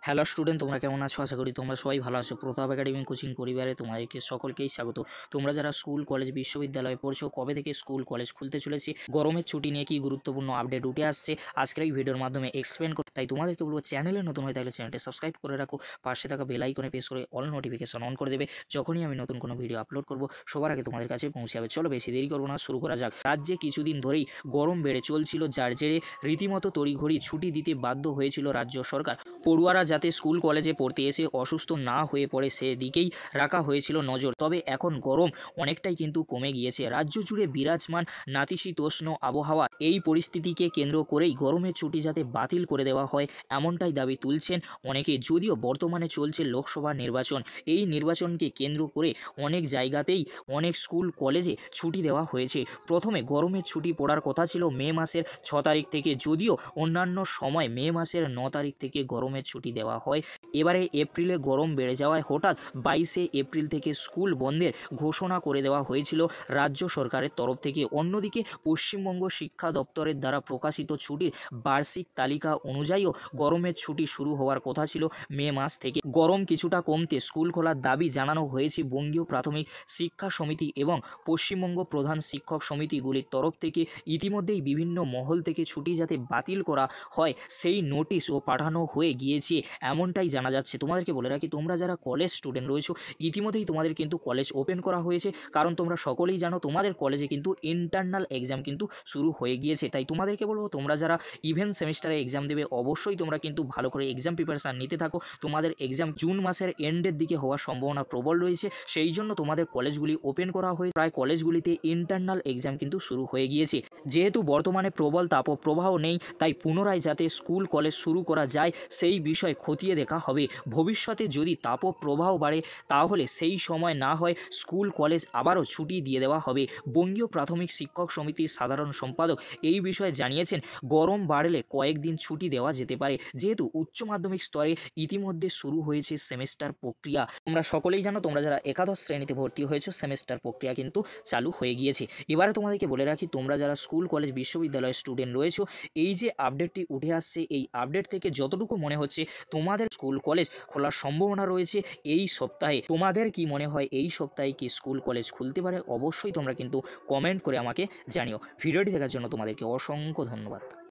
Hello student, তোমরা কেমন আছো? আশা করি তোমরা সবাই ভালো আছো। প্রতাপ একাডেমি কোচিং পরিবারে তোমাদেরকে সকলকেই স্বাগত। তোমরা যারা স্কুল কলেজ বিশ্ববিদ্যালয়ে পড়ছো, কবে থেকে স্কুল কলেজ খুলতে চলেছে, গরমের ছুটি নিয়ে কি গুরুত্বপূর্ণ আপডেট উঠে আসছে আজকের এই ভিডিওর মাধ্যমে এক্সপ্লেন করতে, তাই তোমাদেরকে বলবো চ্যানেলে নতুন হয়ে থাকলে চ্যানেলটি সাবস্ক্রাইব করে রাখো, পাশে থাকা বেল আইকনে প্রেস করে অল নোটিফিকেশন অন করে দেবে। যখনই আমি নতুন কোনো ভিডিও আপলোড করব সবার আগে তোমাদের কাছে পৌঁছে যাবে। চলো বেশি দেরি করবো না, শুরু করা যাক। রাজ্যে কিছুদিন ধরেই গরম বেড়ে চলছিল, যার জেরে রীতিমতো তড়িঘড়ি ছুটি দিতে বাধ্য হয়েছিল রাজ্য সরকার। পড়ুয়ারা যাতে স্কুল কলেজে পড়তে এসে অসুস্থ না হয়ে পড়ে সেদিকেই রাখা হয়েছিল নজর। তবে এখন গরম অনেকটাই কিন্তু কমে গিয়েছে। রাজ্য জুড়ে বিরাজমান নাতিশীতোষ্ণ আবহাওয়া, এই পরিস্থিতিকে কেন্দ্র করেই গরমের ছুটি যাতে বাতিল করে দেওয়া হয় এমনটাই দাবি তুলছেন অনেকে। যদিও বর্তমানে চলছে লোকসভা নির্বাচন, এই নির্বাচনকে কেন্দ্র করে অনেক জায়গাতেই অনেক স্কুল কলেজে ছুটি দেওয়া হয়েছে। প্রথমে গরমের ছুটি পড়ার কথা ছিল মে মাসের 6 তারিখ থেকে, যদিও অন্যান্য সময় মে মাসের 9 তারিখ থেকে গরমের ছুটি দেওয়া হয়। এবারে এপ্রিলে গরম বেড়ে যাওয়ায় হঠাৎ 22শে এপ্রিল থেকে স্কুল বন্ধের ঘোষণা করে দেওয়া হয়েছিল রাজ্য সরকারের তরফ থেকে। অন্যদিকে পশ্চিমবঙ্গ শিক্ষা দপ্তরের দ্বারা প্রকাশিত ছুটির বার্ষিক তালিকা অনুযায়ীও গরমের ছুটি শুরু হওয়ার কথা ছিল মে মাস থেকে। গরম কিছুটা কমতে স্কুল খোলার দাবি জানানো হয়েছে বঙ্গীয় প্রাথমিক শিক্ষা সমিতি এবং পশ্চিমবঙ্গ প্রধান শিক্ষক সমিতিগুলির তরফ থেকে। ইতিমধ্যেই বিভিন্ন মহল থেকে ছুটি যাতে বাতিল করা হয় সেই নোটিশও পাঠানো হয়ে গিয়েছে এমনটাই জানা যাচ্ছে। তোমাদেরকে বলে রাখি, তোমরা যারা কলেজ স্টুডেন্ট রয়েছো ইতিমধ্যেই তোমাদের কিন্তু কলেজ ওপেন করা হয়েছে, কারণ তোমরা সকলেই জানো তোমাদের কলেজে কিন্তু ইন্টারনাল এক্সাম কিন্তু শুরু হয়ে গিয়েছে। তাই তোমাদেরকে বলবো, তোমরা যারা ইভেন্ট সেমিস্টারে এক্সাম দেবে অবশ্যই তোমরা কিন্তু ভালো করে এক্সাম প্রিপারেশান নিতে থাকো। তোমাদের এক্সাম জুন মাসের এন্ডের দিকে হওয়ার সম্ভাবনা প্রবল রয়েছে, সেই জন্য তোমাদের কলেজগুলি ওপেন করা হয়ে প্রায় কলেজগুলিতে ইন্টারনাল এক্সাম কিন্তু শুরু হয়ে গিয়েছে। যেহেতু বর্তমানে প্রবল তাপপ্রবাহ নেই, তাই পুনরায় যাতে স্কুল কলেজ শুরু করা যায় সেই বিষয় খতিয়ে দেখা হবে। ভবিষ্যতে যদি তাপপ্রবাহ বাড়ে তাহলে সেই সময় না হয় স্কুল কলেজ আবারও ছুটি দিয়ে দেওয়া হবে। বঙ্গীয় প্রাথমিক শিক্ষক সমিতির সাধারণ সম্পাদক এই বিষয়ে জানিয়েছেন, গরম বাড়লে কয়েকদিন ছুটি দেওয়া যেতে পারে, যেহেতু উচ্চ মাধ্যমিক স্তরে ইতিমধ্যে শুরু হয়েছে সেমেস্টার প্রক্রিয়া। তোমরা সকলেই জানো, তোমরা যারা একাদশ শ্রেণীতে ভর্তি হয়েছো সেমেস্টার প্রক্রিয়া কিন্তু চালু হয়ে গিয়েছে। এবারে তোমাদেরকে বলে রাখি, তোমরা যারা স্কুল কলেজ বিশ্ববিদ্যালয়ের স্টুডেন্ট রয়েছো, এই যে আপডেটটি উঠে আসছে, এই আপডেট থেকে যতটুকু মনে হচ্ছে তোমাদের স্কুল কলেজ খোলার সম্ভাবনা রয়েছে এই সপ্তাহে। তোমাদের কি মনে হয় এই সপ্তাহে কি স্কুল কলেজ খুলতে পারে? অবশ্যই তোমরা কিন্তু কমেন্ট করে আমাকে জানিও। ভিডিওটি দেখার জন্য তোমাদেরকে অসংখ্য ধন্যবাদ।